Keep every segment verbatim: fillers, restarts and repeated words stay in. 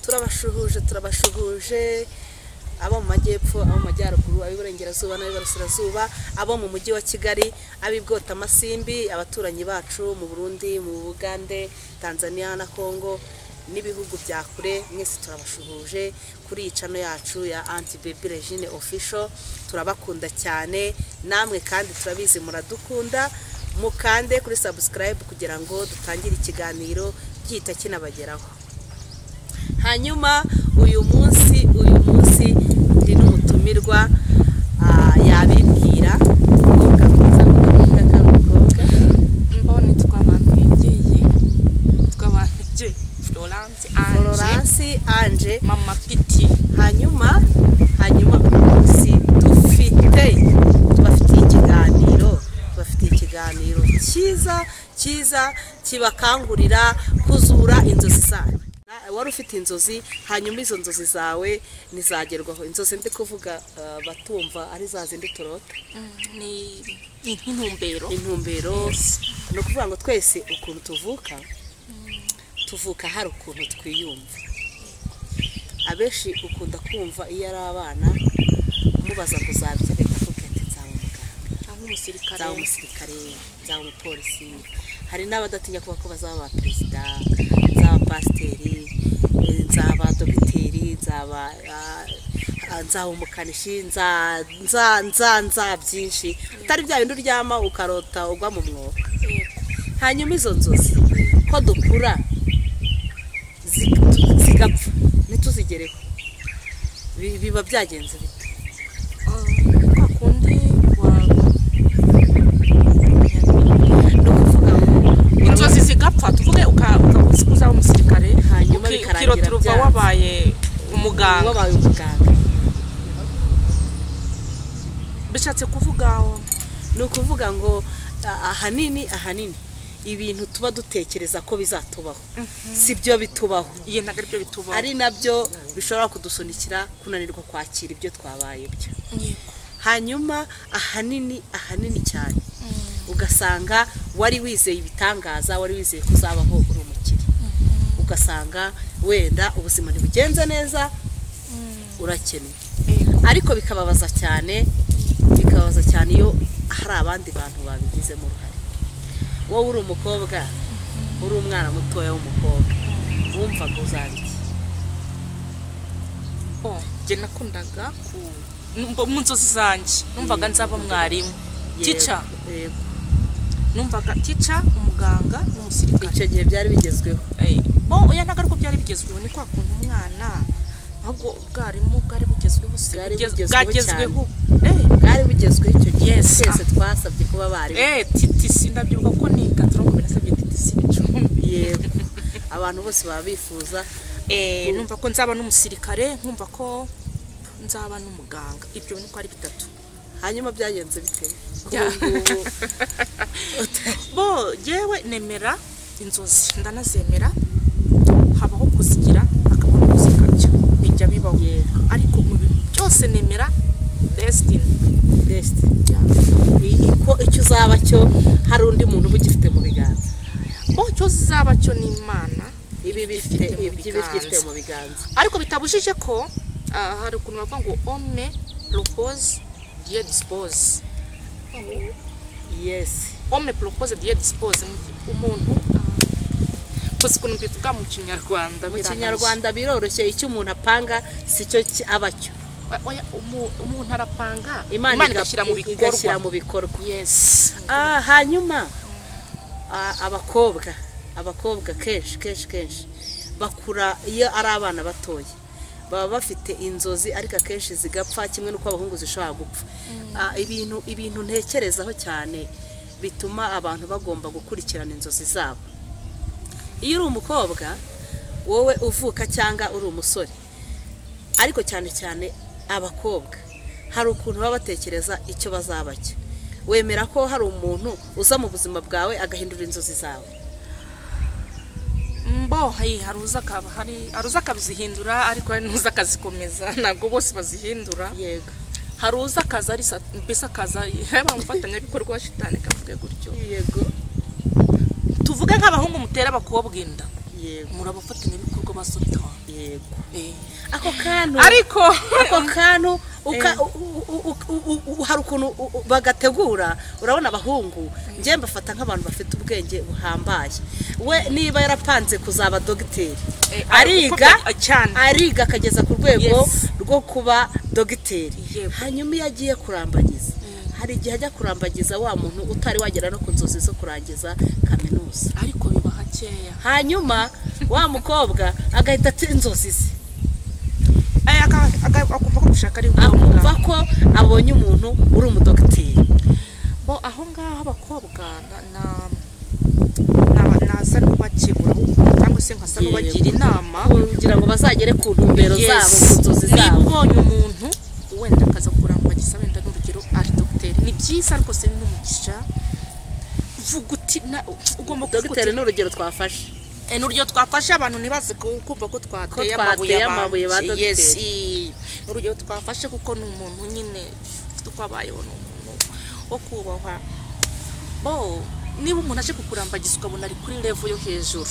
turabashuhuje turabashuhuje abo mu majyepfo abo mu majyaruguru abiburengerazuba n'abiburasirazuba abo mu mujyi wa Kigali abibwota amasimbi abaturanyi bacu mu Burundi mu Bugande Tanzania na Kongo n'ibihugu bya kure mwese turabashuhuje kuri icano yacu ya Anti Baby Regine Official turabakunda cyane namwe kandi turabizi muradukunda mukande kuri subscribe kugira ngo dutangire ikiganiro gihita kinabageraho. Hanyuma uyu munsi uyu munsi ndi n'umutumirwa yabibwira umukobwa mwiza umukobwa kamukobwa mbone twabantwegeye twabantje Florence Ange Florence Ange Mama Piti. hanyuma hanyuma umunsi dufite tubafite ikiganiro tubafite ikiganiro cyiza cyiza kibakangurira kuzura inzozi zawe. Wari ufite inzozi hanyuma izo nzozi zawe nizagerwaho. Inzozi ndi kuvuga batumva ari za zindi turota ni intumbero intumbero no kuvuga ngo twese ukuntu tuvuka tuvuka hari ukuntu twiyumva. Abeshi ukunda kumva iyo ari abana mubaza ngo zabye reka kugete nzawe muganga cyangwa umusirikare nzawe umusirikare nzawe umupolisi. Hari n'abadatinya kuba ko bazaba perezida nzaba pasiteri nzaba dogiteri nzaba nzaba umukanishi nza nza nza nza byinshi utari bya bindi uryama ukarota ugwa mu mwuka. Hanyuma izo nzozi ko dukura zigapfa ntituzigereho biba byagenze bite? Akundi inzozi zigapfa tuvuge ukazikuza umusirikare hanyuma bikarangira turuva wabaye umuganga wabaye umuganga. bishatse kuvuga ni ukuvuga ngo ahanini ahanini ibintu tuba dutekereza ko bizatubaho sibyo bitubaho iye nagaribyo bitubaho ari nabyo bishobora kudusunikira kunanirwa kwakira ibyo twabaye byo. Hanyuma ahanini ahanini cyane ugasanga wari wizeye ibitangaza wari wizeye kuzabaho uri umukire ugasanga wenda ubuzima ntibugenze neza urakennye ariko bikababaza cyane bikababaza cyane iyo hari abandi bantu babigizemo uruhare. Wowe uri umukobwa uri umwana mutoya w'umukobwa wumva ngo uzabiki? oh je nakundaga ku mu nzozi zanjye numvaga nzaba mwarimu teacher numvaga teacher umuganga n'umusirikare. Icyo gihe byari bigezweho oh oya nagaruko byari bigezweho ni kwa kuntu umwana ahubwo bwarimu bwari bugezweho bwagezweho eh bwari bugezweho icyo gihe twese twasabye kuba bari eh titisi ndabyuka ko niga turongo binasabye titisi yego abantu bose baba bifuza eh numva ko nzaba n'umusirikare nkumva ko nzaba n'umuganga. Ibyo ni ko ari bitatu. Hanyuma byagenze bite? bo yewe nemera inzozi ndanazemera habaho kuzigira akabona kuzikabya bijya bibaho ariko mu bintu byose nemera destiny destiny ko icyo uzaba cyo hari undi muntu ubugifite mu biganza. bo cyo zaba cyo ni Imana ibi bifite ibifite mu biganza ariko bitabujije ko hari ukuntu bavuga ngo homme propose Dieu dispose. Yes homme propose Dieu dispose umuntu kose kuntu bivuga mu Kinyarwanda mu Kinyarwanda biroroshye icyo umuntu apanga sicyo abacyo. Oya umuntu arapanga Imana igashyira mu bikorwa mu bikorwa. Yes ah hanyuma abakobwa abakobwa kenshi kenshi kenshi bakura iyo ari abana batoye baba bafite inzozi ariko akenshi zigapfa kimwe nuko abahungu zishobora gupfa. ibintu ibintu ntekerezaho cyane bituma abantu bagomba gukurikirana inzozi zabo. Iyo uri umukobwa wowe uvuka cyangwa uri umusore ariko cyane cyane abakobwa hari ukuntu baba batekereza icyo bazabacyo. Wemera ko hari umuntu uza mu buzima bwawe agahindura inzozi zawe? mbo hari haruza kaba hari aruza kabizihindura ariko hari nuza kazikomeza ntabwo bose bazihindura. Yego haruza kaza ari mbese kaza bamfatanya bikorwa shitani kavuge gutyo. Yego tuvuge nk'abahungu mutera abakobwa inda yego murabafatanya bikorwa basota yego ako kantu ariko ako kantu hari ukuntu bagategura urabona abahungu njye mbafata nk'abantu bafite ubwenge buhambaye we niba yarapanze kuzaba dogiteri ariga ariga akageza ku rwego rwo kuba dogiteri hanyuma iyo agiye kurambagiza hari igihe ajya kurambagiza wa muntu utari wagera no ku nzozi zo kurangiza kaminuza ariko biba hakeya hanyuma wa mukobwa agahita ati inzozi ze akumva ko gushaka ari ngombwa ko abonye umuntu uri umudogiteri bo aho ngaho abakobwa na naza n'ubakibura cyangwa se nkasa n'ubagira inama kugira ngo bazagere ku ntumbero zabo ku nzozi zabo niba ubonye umuntu wenda akaza kurambagiza wenda n'urugero ari dogiteri ni byiza ariko se n'umugisha vuga uti ugomba kuvuga dogiteri n'urugero twafashe n'urugero twafashe abantu ntibaze kumva ko twateye amabuye ba yes n'urugero twafashe kuko ni umuntu nyine ufite uko abayeho ni umuntu wo kubahwa bo niba umuntu aje kukurambagiza ukabona ari kuri level yo hejuru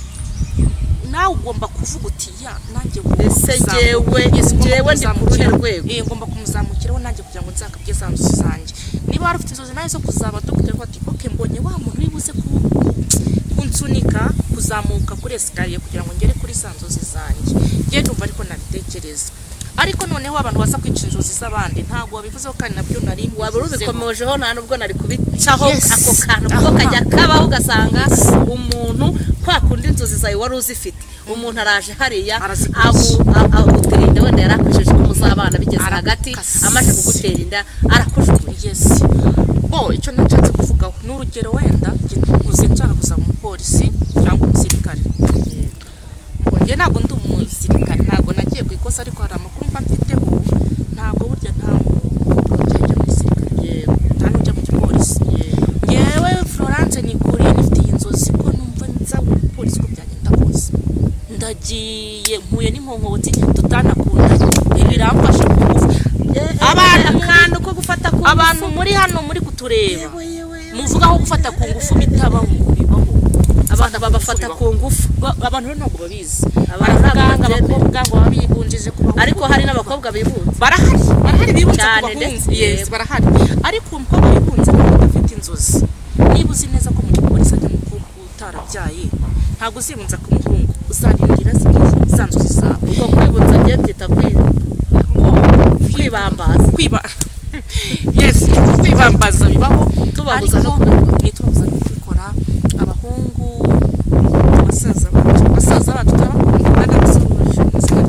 nawe ugomba kuvuga uti ya nanjye ese jewe jewe ndi ku ruhe rwego eh ngomba kumuzamukiraho nanjye kugira ngo nzakabye za nzozi zanjye niba wari ufite inzozi nawe zo kuzaba dogiteri ko ati okay mbonye wa muntu wibuze ku kunsunika kuzamuka kuri escalier kugira ngo ngere kuri za nzozi zanjye ngiye ndumva ariko nabitekereza ariko noneho abantu baza kwica inzozi z'abandi ntago wabivuzeho kandi nabyo nari wabura ubikomejeho nta nubwo nari kubicaho ako kantu kuko kajya kabaho ugasanga umuntu kwa kundi inzozi zawe wari uzifite umuntu araje hariya agutera inda wenda yarakoresheje ko muzabana bigeze hagati amaze kugutera inda arakujugunya yes bo icyo nashatse kuvugaho n'urugero wenda uze nshaka kuzaba umupolisi cyangwa umusirikare njye ntabwo ndi umusirikare ntabwo nagiye ku ikosa ariko hari amakuru mba mfiteho ntabwo burya nta muntu ujya mu gisirikare nta n'ujya mu gipolisi yewe Florence nikuriye nifite iyi nzozi ko numva nzaba umupolisi ko byagenda kose ndagiye mpuye n'inkonkobotsi tutanakunda biramfasha kugufa abantu ko gufata ku abantu muri hano muri kutureba muvugaho gufata ku ngufu bitabaho bibaho abantu babafata ku ngufu abantu rero ntabwo babizi abaganga abakobwa ngo babibunjije kubaho ariko hari n'abakobwa bibunze barahari barahari bibunze ku bahungu yes barahari ariko umukobwa wibunze ntabwo afite inzozi niba uzi neza ko mu gipolisi ajya umukobwa utarabyaye ntabwo uzibunza ku muhungu uzarindira za nzozi zawe ubwo kwibunza agiye byita kwibambaza kwiba yes kwibambaza bibaho tubabuza no nitubabuza no kubikora abahungu abasaza bacu abasaza bacu turabakunda n'abasore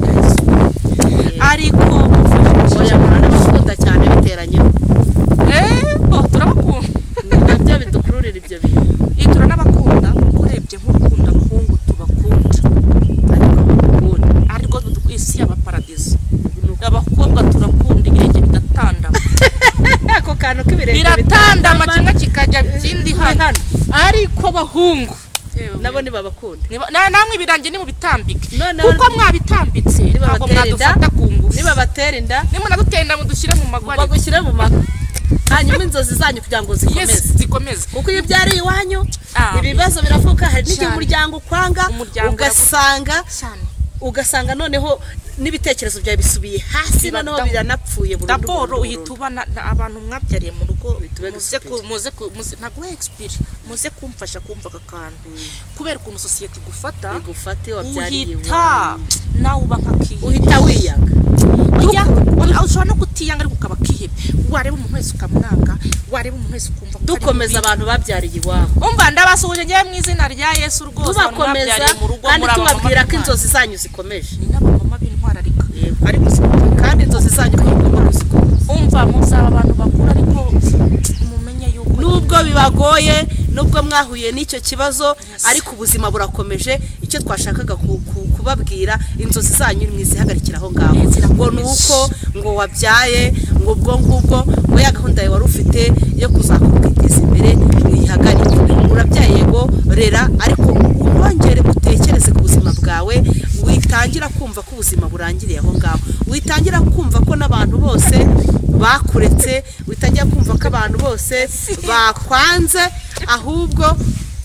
ariko oya mwana bakunda cyane biteranye eh bo turabakunda nabyo bidukururira ibyo bintu itura n'abakunda kurebye nk'ukunda abahungu tubakunda ariko isi y'aba paradiso abakobwa turakunda ibirenge bidatanda ako kantu k'ibirenge biratanda amacanga kikajya ikindi hano ariko abahungu nabo nibabakunda namwe ibirange ni mu bitambike kuko mwabitambitse ntabwo mwadufata ku ngufu niba batera inda nimunadutenda mudushyire mu magwari bagushyire mu magwa hanyuma inzozi zanyu kugira ngo zikomeze zikomeze kuko iyo byari iwanyu ibibazo biravuka hari n'igihe umuryango kwanga ugasanga ugasanga noneho n'ibitekerezo byawe bisubiye hasi noneho biranapfuye burundu daboro uhita ubana abantu mwabyariye mu rugo muze muze ntabwo expire muze kumfasha kumva akakantu kubera ukuntu society gufata igufate wabyariye uhita nawe uba nkakihe uhita wiyaga ujya ushobora no kutiyanga ariko ukaba kihebe wareba umuntu wese ukamwanga wareba umuntu wese ukumva dukomeza abantu babyariye iwabo umva ndabasuhuje ngiye mu izina rya Yesu rwose babyariye mu rugo kandi tubabwira ko inzozi zanyu zikomeje ni n'abamama b'intwararika ariko kandi inzozi zanyu bagomba kuzikomeza umva muzaba abantu bakuru ariko mumenye yuko nubwo bibagoye nubwo mwahuye n'icyo kibazo ariko ubuzima burakomeje icyo twashakaga kubabwira inzozi zanyu mwizihagarikira aho ngaho ngo nuko ngo wabyaye ngo ubwo ngubwo ngo ya gahunda yawe wari ufite yo kuzakubwiteza imbere wihagarike urabyaye yego rera ariko urongere utekereze ku buzima bwawe witangira kumva ko ubuzima burangiriye aho ngaho witangira kumva ko n'abantu bose bakuretse witangira kumva ko abantu bose bakwanze ahubwo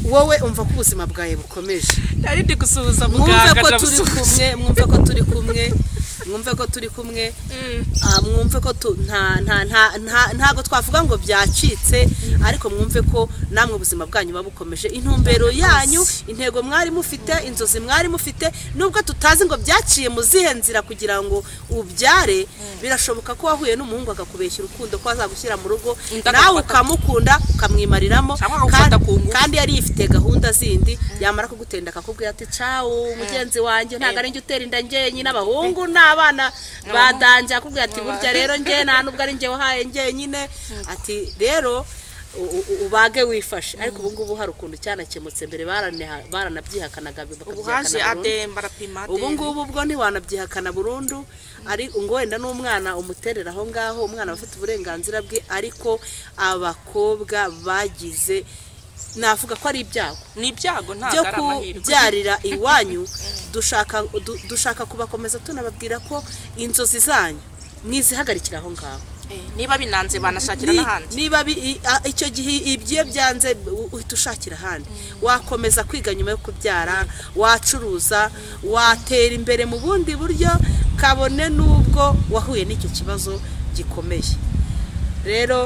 wowe umva ko ubuzima bwawe bukomeje ari ndi gusuhuza mwumve muganga ko turi kumwe mwumve ko turi kumwe mwumve ko turi kumwe mwumve ko nta nta nta ntago twavuga ngo byacitse ariko mwumve ko namwe ubuzima bwanyu babukomeje intumbero yanyu intego mwari mufite inzozi mwari mufite nubwo tutazi ngo byaciye mu zihe nzira kugira ngo ubyare birashoboka ko wahuye n'umuhungu akakubeshya urukundo ko azagushyira mu rugo nawe ukamukunda ukamwimariramo kandi yari ifite gahunda zindi yamara kugutenda akakubwira ati ciao mugenzi wanjye ntago ari njye utera inda njye n'abahungu n'abana badanje akubwira ati burya rero njye nta nubwo ari njye wahaye njye nyine ati rero ubage wifashe ariko ubu ngubu hari ukuntu cyanakemutse mbere baranabyihakanaga bakabyihakana ubu ngubu ubwo ntiwanabyihakana burundu ari ngo wenda n'umwana umuterera aho ngaho umwana bafite uburenganzira bwe ariko abakobwa bagize navuga ko ari ibyago ni ibyago ntago ari amahirwe kubyarira iwanyu dushaka dushaka kubakomeza tunababwira ko inzozi zanyu mwizihagarikira aho ngaho niba binanze banashakira n'ahandi niba icyo gihe ibyo byanze uhita ushakira ahandi wakomeza kwiga nyuma yo kubyara wacuruza watera imbere mu bundi buryo kabone n'ubwo wahuye n'icyo kibazo gikomeye rero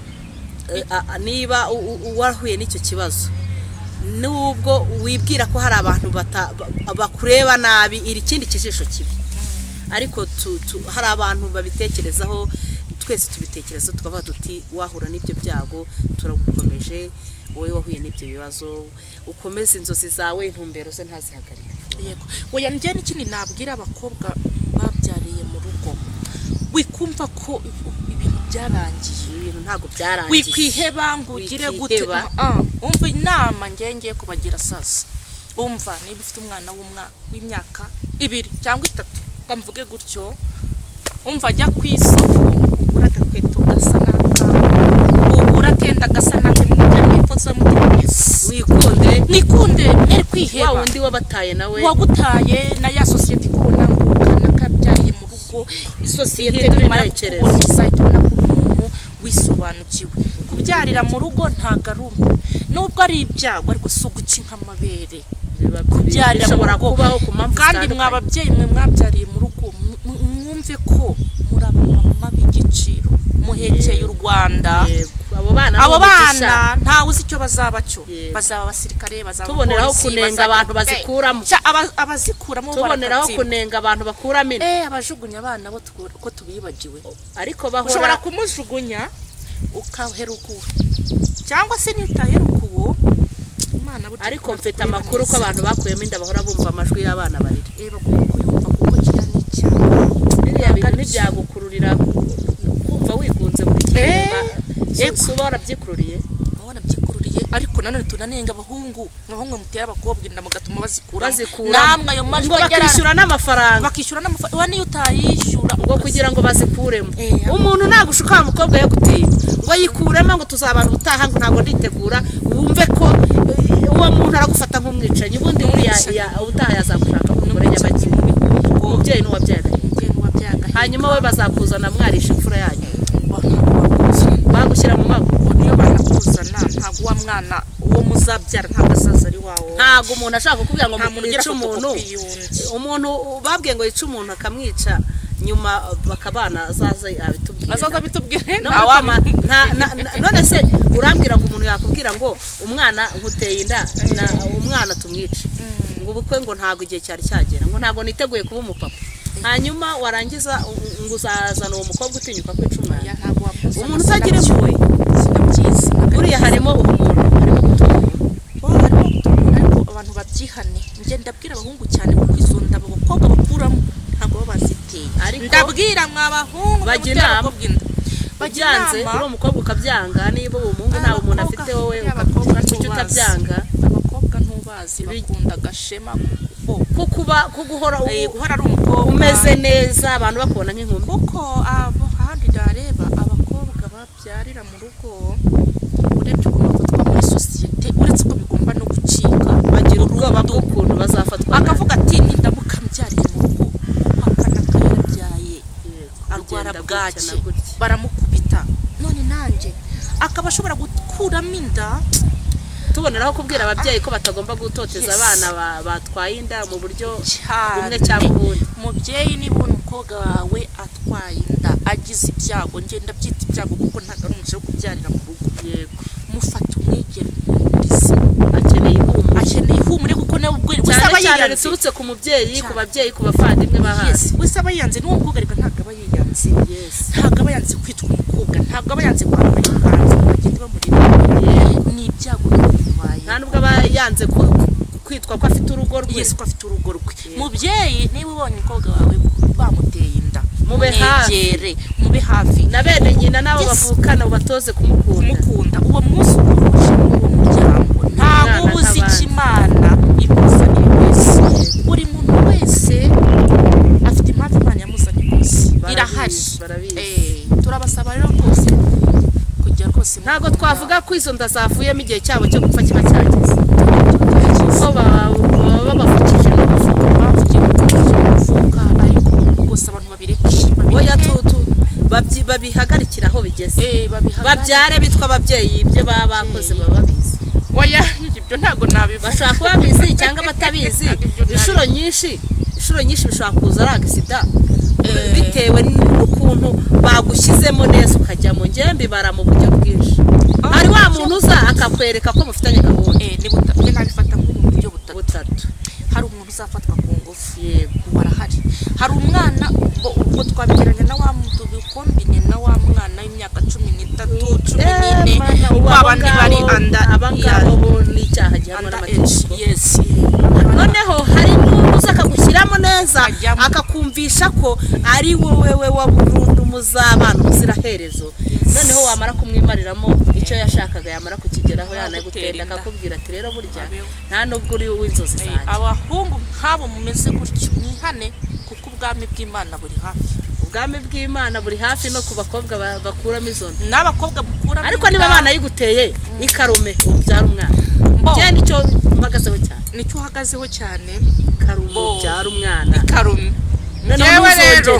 niba wahuye n'icyo kibazo nubwo wibwira ko hari abantu bakureba nabi iri kindi kijisho kibi ariko hari abantu babitekerezaho twese tubitekereza tukavuga tuti wahura n'ibyo byago turagukomeje wowe wahuye n'ibyo bibazo ukomeze inzozi zawe intumbero ze ntazihagarike yego oya njye n'ikindi nabwira abakobwa babyariye mu rugo wikumva ko ibintu byarangiye ibintu ntago byarangiye wikwiheba ngo ugire gute umva inama njye ngiye kubagira sasa umva niba ufite umwana w'imyaka ibiri cyangwa itatu kamvuge gutyo umva ajya ku isoko uragakweto gasa n'aka urakenda gasa n'aka n'ipfutse mu twese wikunde nikunde eri kwiheba wa wundi wabataye nawe wagutaye na ya societe kubona ngo kana kabyariye mu rugo isosiyete n'imarakereza site ubona ko umuntu wisobanukiwe kubyarira mu rugo ntagarume nubwo ari ibyago ariko suguca nk'amabere kubyarira mu rugo kandi mwababyeyi mwe mwabyariye mu rugo mwumve ko murabamama b'igiciro muhekeye u Rwanda abo bana ntawe uzi icyo bazaba cyo bazaba abasirikare bazaba tuboneraho kunenga abantu bazikuramo abazikuramo tuboneraho kunenga abantu bakuramo eh abajugunya abana bo ko tubibagiwe ariko bahora ushobora kumujugunya ukaheruka cyangwa se nitaheruka uwo imana ariko mfite amakuru ko abantu bakuyemo inda bahora bumva amajwi y'abana barira eh bakuyumva kuko kira n'icyaha biriya bintu ntibyagukururira kumva wigunze buri gihe subora byikururiye abana byikururiye ariko nanone tunanenga abahungu abahungu mutera abakobwa inda mugatuma bazikura bazikura namwe ayo majwi bakishyura n'amafaranga bakishyura n'amafaranga wani utayishyura ngo kugira ngo bazikuremo umuntu nagushuka umukobwa yo guteye ngo yikuremo ngo tuzabana utaha ngo ntago nditegura wumve ko uwo muntu aragufata nk'umwicanyi ubundi buriya utaha yazagushaka umugore nyabaki umubyeyi n'uwabyaga hanyuma we bazakuzana mwarisha imfura yanyu bagushyira mu mago niyo banakuzana ntago wa mwana uwo muzabyara ntago azaza ari wawo ntago umuntu ashaka kukubwira ngo yice umuntu umuntu babwiye ngo yice umuntu akamwica nyuma bakabana azaza abitubwira azaza bitubwire none se urambwira ngo umuntu yakubwira ngo umwana nkuteye inda umwana tumwice ngo ubukwe ngo ntago igihe cyari cyagera ngo ntago niteguye kuba umupapa hanyuma warangiza ngo uzazana uwo mukobwa utinyuka kwica umwana umuntu utagira impuhwe sinabyiza buriya harimo umuntu harimo gutura ariko abantu babyihane njye ndabwira abahungu cyane kuko izo nda abakobwa bakuramo ntabwo baba baziteye ndabwira mw'abahungu bajya inama bajyanze uri umukobwa ukabyanga niba uwo muhungu ntawe umuntu afite wowe kuki utabyanga abakobwa ntubazi bakunda agashema kukuba kuguhora guhora ari umukobwa umeze neza abantu bakubona nk'inkumi kuko abo handi dareba abakobwa babyarira mu rugo urebye ukuntu bafatwa muri societe uretse ko bigomba no gucika bagira ubwoba bw'ukuntu bazafatwa akavuga ati nindamuka mbyariye mu rugo akana kayabyaye arwara bwaki baramukubita none nanjye akaba ashobora gukuramo inda tuboneraho kubwira ababyeyi ko batagomba gutoteza abana batwaye inda mu buryo bumwe cyangwa ubundi. Mubyeyi niba umukobwa wawe atwaye inda agize ibyago, ngenda byita ibyago kuko ntago ari umuco wo kubyarira mu rugo, yego mufata umwegere akeneye ihumure, akeneye ihumure kuko nawe ubwo wisaba yiyanze riturutse ku mubyeyi, ku babyeyi, ku bavandimwe bahasi, wisaba yiyanze n'uwo mukobwa ariko ntago aba yiyanze, ntago aba yanze kwitwa umukobwa, ntago aba yanze kwambara ikanzu bagenda bamurira ni ibyago bibaye, nta nubwo aba yanze kwitwa ko afite urugo rwe, yes ko afite urugo rwe. Mubyeyi niba ubonye umukobwa wawe bamuteye inda, mube hafi, mube hafi na bene nyina nabo bavukana ubatoze kumukunda. Uwo munsi ukuruje mu muryango ntago ubuzi ikimana imuzanye wese, buri muntu wese afite impamvu Imana yamuzanye wese irahari. Eh, turabasaba rero rwose kujya rwose, ntago twavuga ko izo nda zavuyemo igihe cyabo cyo gupfa kiba cyageze, ko babavukije bavuga ariko gusa abantu babireke oya tutu babihagarikira aho bigeze, babyare bitwa ababyeyi ibyo baba bakoze baba babizi. Oya ibyo ntago nabivuga, bashaka kuba bizi cyangwa batabizi. Inshuro nyinshi inshuro nyinshi bishobora kuza ari agisida bitewe n'ukuntu bagushyizemo neza ukajyamo. Ngewe mbibara mu buryo bwinshi, hari wa muntu uza akakwereka ko mufitanye gahunda, ni butatu nabifata mu buryo butatu. Hari umuntu uzafatwa ku ngufu, yego barahari. Hari umwana ubwo twabigeranya na wa muntu bikombine na wa mwana w'imyaka cumi n'itatu cumi n'ine babandi bari anda abangabo bo n'icyaha gihamwa n'amategeko. Yes, noneho hari n'uza akagushyiramo neza akakumvisha ko ari wowe we wa burundu muzabana muziraherezo, noneho wamara kumwimariramo icyo yashakaga yamara kukigeraho yanagutenda akakubwira ati rero burya nta nubwo uri w'inzozi zanjye. Abahungu nk'abo mumeze gutyo mwihane kuko ubwami bw'Imana buri hafi, ubwami bw'Imana buri hafi no ku bakobwa bakuramo izo nda n'abakobwa bukuramo. Ariko niba abana yiguteye ikarume ubyara umwana, njye nicyo mpagazeho cyane, nicyo uhagazeho cyane, karume ubyara umwana, karume. Ngewe rero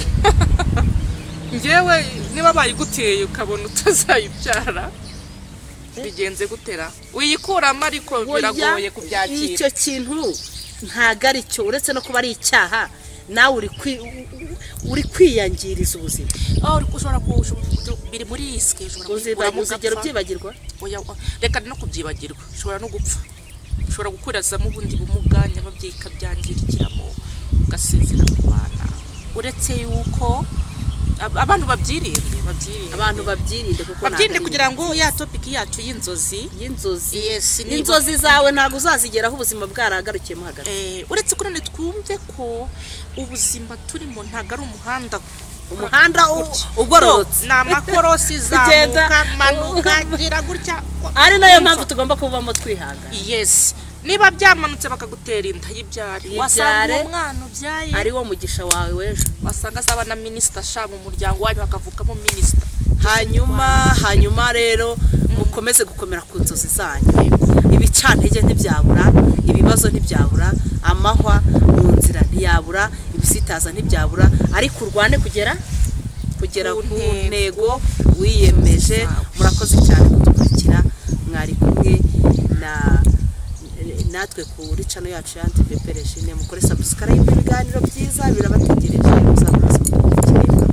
ngewe niba bayiguteye ukabona utazayibyara bigenze gutera uyikuramo, ariko biragoye kubyakira. Icyo kintu ntago ari cyo, uretse no kuba ari icyaha nawe uri uri kwiyangiriza ubuzima. Oh, uri kushobora biri muri risk, ushobora kuzigera ubyibagirwa. Oya reka no kubyibagirwa, ushobora no gupfa, ushobora gukurazamo ubundi bumuga nyababyeyi kabyangirikiramo ugasezera ku bana. Uretse yuko abantu babyirinde babyirinde abantu babyirinde kuko babyirinde kugira ngo ya topic yacu y'inzozi y'inzozi yes inzozi zawe ntago uzazigeraho ubuzima bwaragarukiyemo hagati. Eh, uretse ko none twumve ko ubuzima turimo ntago ari umuhanda umuhanda ugororotse n'amakorosi zamuka manuka gira gutya, ari nayo mpamvu tugomba kubamo twihanga. Yes, niba byamanutse bakagutera inda y'ibyari, wasanga umwana ubyaye ari wo mugisha wawe wejo, wasanga saba na minister sha mu muryango wanyu bakavukamo minister. Hanyuma hanyuma rero mukomeze gukomera ku nzozi zanyu, ibicantege ntibyabura, ibibazo ntibyabura, amahwa mu nzira ntiyabura, ibisitaza ntibyabura, ariko urwane kugera kugera ku ntego wiyemeje. Murakoze cyane kudukurikira, mwari kumwe na natwe kuri channel yacu ya Anti Preparation. Mukore subscribe, ibiganiro byiza birabategereje, muzamuraza.